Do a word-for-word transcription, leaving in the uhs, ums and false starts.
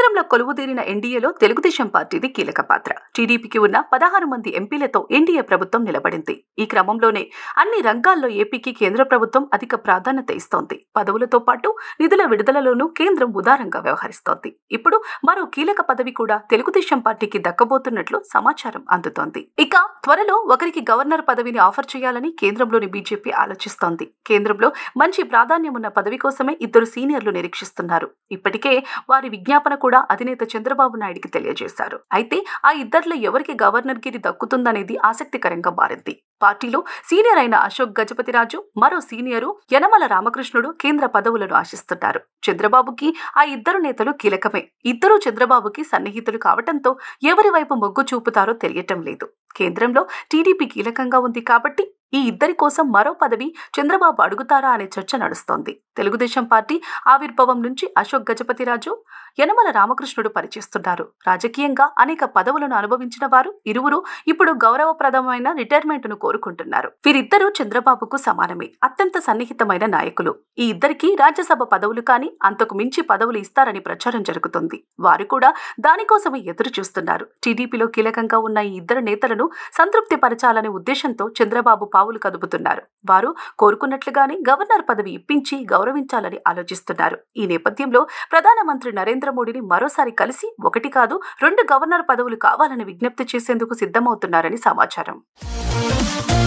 కేంద్రంలో కొలువుదీరిన ఎన్డీఏలో తెలుగుదేశం పార్టీది కీలక పాత్ర. టీడీపీకి ఉన్న పదహారు మంది ఎంపీలతో ఎన్డీఏ ప్రభుత్వం నిలబడింది. ఈ క్రమంలోనే అన్ని రంగాల్లో ఏపీకి కేంద్ర ప్రభుత్వం అధిక ప్రాధాన్యత ఇస్తోంది. పదవులతో పాటు నిధుల విడుదలలోనూ కేంద్రం ఉదారంగా వ్యవహరిస్తోంది. ఇప్పుడు మరో కీలక పదవి కూడా తెలుగుదేశం పార్టీకి దక్కబోతున్నట్లు సమాచారం అందుతోంది. ఇక త్వరలో ఒకరికి గవర్నర్ పదవిని ఆఫర్ చేయాలని కేంద్రంలోని బీజేపీ ఆలోచిస్తోంది. కేంద్రంలో మంచి ప్రాధాన్యం ఉన్న పదవి కోసమే ఇద్దరు సీనియర్లు నిరీక్షిస్తున్నారు. ఇప్పటికే వారి విజ్ఞాపన కూడా అధినేత చంద్రబాబు నాయుడికి తెలియజేశారు. అయితే ఆ ఇద్దరిలో ఎవరికి గవర్నర్ గిరి దక్కుతుందనేది ఆసక్తికరంగా మారింది. పార్టీలో సీనియర్ అయిన అశోక్ గజపతిరాజు, మరో సీనియరు యనమల రామకృష్ణుడు కేంద్ర పదవులను ఆశిస్తున్నారు. చంద్రబాబుకి ఆ ఇద్దరు నేతలు కీలకమే. ఇద్దరూ చంద్రబాబుకి సన్నిహితులు కావటంతో ఎవరి వైపు మొగ్గు చూపుతారో తెలియటం లేదు. కేంద్రంలో టీడీపీ కీలకంగా ఉంది కాబట్టి ఈ ఇద్దరి కోసం మరో పదవి చంద్రబాబు అడుగుతారా అనే చర్చ నడుస్తోంది. తెలుగుదేశం పార్టీ ఆవిర్భావం నుంచి అశోక్ గజపతిరాజు, యనమల రామకృష్ణుడు పనిచేస్తున్నారు. రాజకీయంగా అనేక పదవులను అనుభవించిన వారు ఇరువురు ఇప్పుడు గౌరవప్రదమైన రిటైర్మెంట్ ను కోరుకుంటున్నారు. వీరిద్దరూ చంద్రబాబుకు సమానమే, అత్యంత సన్నిహితమైన నాయకులు. ఈ ఇద్దరికి రాజ్యసభ పదవులు కానీ అంతకు మించి పదవులు ఇస్తారని ప్రచారం జరుగుతుంది. వారు కూడా దానికోసమే ఎదురు చూస్తున్నారు. టీడీపీలో కీలకంగా ఉన్న ఈ ఇద్దరు నేతలను సంతృప్తి పరచాలనే ఉద్దేశంతో చంద్రబాబు పావులు కదుపుతున్నారు. వారు కోరుకున్నట్లుగానే గవర్నర్ పదవి ఇప్పించి గౌరవించాలని ఆలోచిస్తున్నారు. ఈ నేపథ్యంలో ప్రధానమంత్రి నరేంద్ర మోడీని మరోసారి కలిసి ఒకటి కాదు రెండు గవర్నర్ పదవులు కావాలని విజ్ఞప్తి చేసేందుకు సిద్ధమవుతున్నారని సమాచారం.